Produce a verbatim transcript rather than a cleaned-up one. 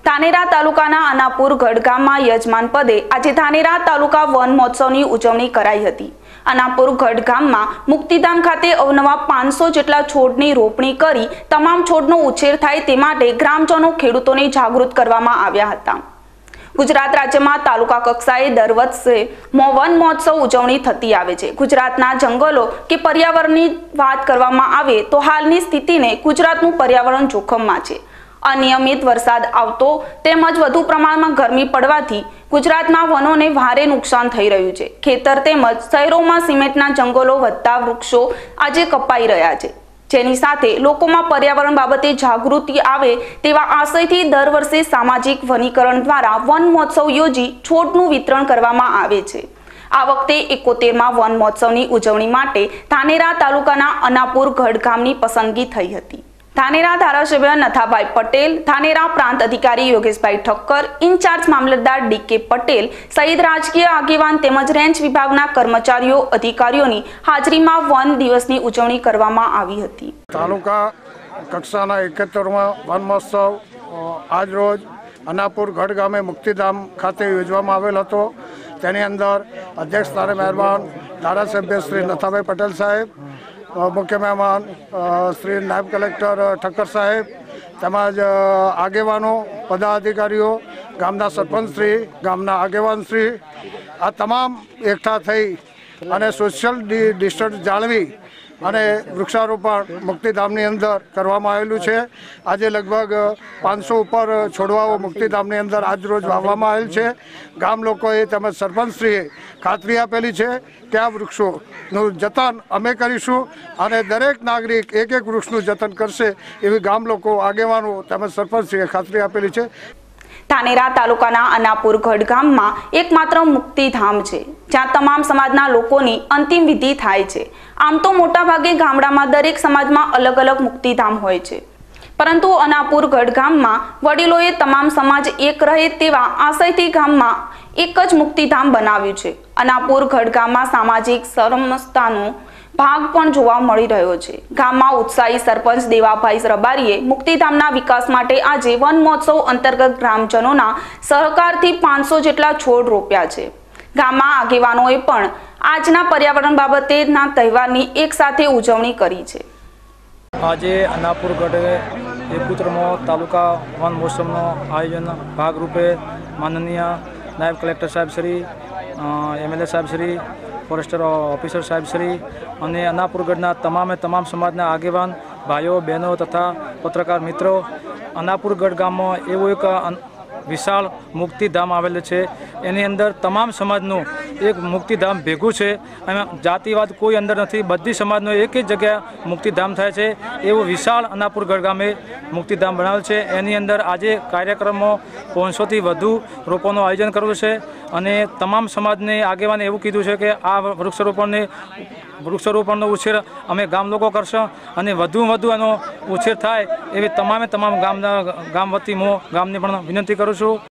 ધાનેરા તાલુકાના અનાપુર ગઢ ગામમાં યજમાન પદે આજે ધાનેરા તાલુકા વન મહોત્સવની ઉજવણી કરાઈ હતી। અનાપુર ગઢ ગામમાં મુક્તિધામ ખાતે અવનવા પાંચસો જેટલા છોડની રોપણી કરી તમામ છોડનો ઉછેર થાય તે માટે ગ્રામજનો ખેડૂતોને જાગૃત કરવામાં આવ્યા હતા। ગુજરાત રાજ્યમાં તાલુકા કક્ષાએ દર વર્ષે વન મહોત્સવ ઉજવણી થતી આવે છે। ગુજરાતના જંગલો કે પર્યાવરણની વાત કરવામાં આવે તો હાલની સ્થિતિને ગુજરાતનું પર્યાવરણ જોખમમાં છે। અનિયમિત વરસાદ આવતો તેમજ વધુ પ્રમાણમાં ગરમી પડવાથી ગુજરાતમાં વનોને ભારે નુકસાન થઈ રહ્યું છે। ખેતર તેમજ શહેરોમાં સિમેન્ટના જંગલો વધતા વૃક્ષો આજે કપાઈ રહ્યા છે, જેની સાથે લોકોમાં પર્યાવરણ બાબતે જાગૃતિ આવે તેવા આશયથી દર વર્ષે સામાજિક વનીકરણ દ્વારા વન મહોત્સવ યોજી છોડનું વિતરણ કરવામાં આવે છે। આ વખતે એકોતેરમાં વન મહોત્સવની ઉજવણી માટે ધાનેરા તાલુકાના અનાપુર ગઢ ગામની પસંદગી થઈ હતી। ધાનેરા ધારાસભ્ય નથાભાઈ પટેલ, ધાનેરા પ્રાંત અધિકારી યોગેશભાઈ ઠક્કર, ઇન્ચાર્જ મામલતદાર ડી કે પટેલ સહિત રાજકીય આગેવાન તેમજ રેન્જ વિભાગના કર્મચારીઓ અધિકારીઓની હાજરીમાં વન દિવસની ઉજવણી કરવામાં આવી હતી। તાલુકા કક્ષાના એકોતેરમાં વન મહોત્સવ આજ રોજ અનાપુર ગઢ ગામે મુક્તિધામ ખાતે યોજવામાં આવેલ હતો। તેની અંદર અધ્યક્ષ સ્થાને મહેરબાન ધારાસભ્ય શ્રી નથાભાઈ પટેલ સાહેબ, मुख्य मेहमान श्री नायब कलेक्टर ठक्कर साहेब તેમજ આગેવાનો, પદાધિકારીઓ, ગામના સરપંચ શ્રી, ગામના આગેવાન શ્રી આ તમામ એકઠા થઈ અને સોશિયલ ડિસ્ટન્સ જાળવી અને વૃક્ષારોપણ મુક્તિધામની અંદર કરવામાં આવેલું છે। આજે લગભગ પાંચસો ઉપર છોડવાઓ મુક્તિધામની અંદર આજ રોજ વાવવામાં આવેલ છે। ગામ લોકોએ તેમજ સરપંચશ્રીએ ખાતરી આપેલી છે કે આ વૃક્ષોનું જતન અમે કરીશું અને દરેક નાગરિક એક એક વૃક્ષનું જતન કરશે એવી ગામ લોકો, આગેવાનો તેમજ સરપંચશ્રીએ ખાતરી આપેલી છે। ધાનેરા તાલુકાના અનાપુર ગઢ ગામમાં એકમાત્ર મુક્તિધામ છે જ્યાં તમામ સમાજના લોકોની અંતિમ વિધિ થાય છે। આમ તો મોટા ભાગે ગામડામાં દરેક સમાજમાં અલગ અલગ મુક્તિધામ હોય છે, પરંતુ અનાપુર ગઢ ગામમાં વડીલોએ તમામ સમાજ એક રહે તેવા આશયથી ગામમાં એક જ મુક્તિધામ બનાવ્યું છે। અનાપુર ગઢ ગામમાં સામાજિક સમરસતાનો ભાગ પણ જોવા મળી રહ્યો છે। ગામમાં ઉત્સાહી સરપંચ દેવાભાઈ રબારીએ મુક્તિધામના વિકાસ માટે આજે વન મહોત્સવ અંતર્ગત ગ્રામજનોના સહકારથી પાંચસો જેટલા છોડ રોપ્યા છે। ગામમાં આગેવાનોએ પણ આજના પર્યાવરણ બાબતેના તહેવારની એક સાથે ઉજવણી કરી છે। આજે અનાપુર ગઢે એકોતેરમાં તાલુકા વન મહોત્સવનો આયોજન ભાગરૂપે માનનીય નાયબ કલેક્ટર સાહેબ શ્રી, એમએલએ સાહેબ શ્રી, ફોરેસ્ટર ઓફિસર સાહેબ શ્રી અને અનાપુર ગઢના તમામે તમામ સમાજના આગેવાન ભાઈઓ બહેનો તથા પત્રકાર મિત્રો, અનાપુર ગઢ ગામમાં એવું એક વિશાળ મુક્તિધામ આવેલું છે। એની અંદર તમામ સમાજનું એક મુક્તિધામ ભેગું છે। એમાં જાતિવાદ કોઈ અંદર નથી, બધી સમાજનો એક જ જગ્યા મુક્તિધામ થાય છે। એવું વિશાળ અનાપુર ગઢ ગામે મુક્તિધામ બનાવેલ છે। એની અંદર આજે કાર્યક્રમો પાંચસોથી વધુ રોપોનું આયોજન કરવું છે અને તમામ સમાજને આગેવાને એવું કીધું છે કે આ વૃક્ષારોપણને વૃક્ષારોપણનો ઉછેર અમે ગામ લોકો કરશું અને વધુ વધુ એનો ઉછેર થાય એવી તમામે તમામ ગામના ગામ વતી હું ગામને પણ વિનંતી કરું છું।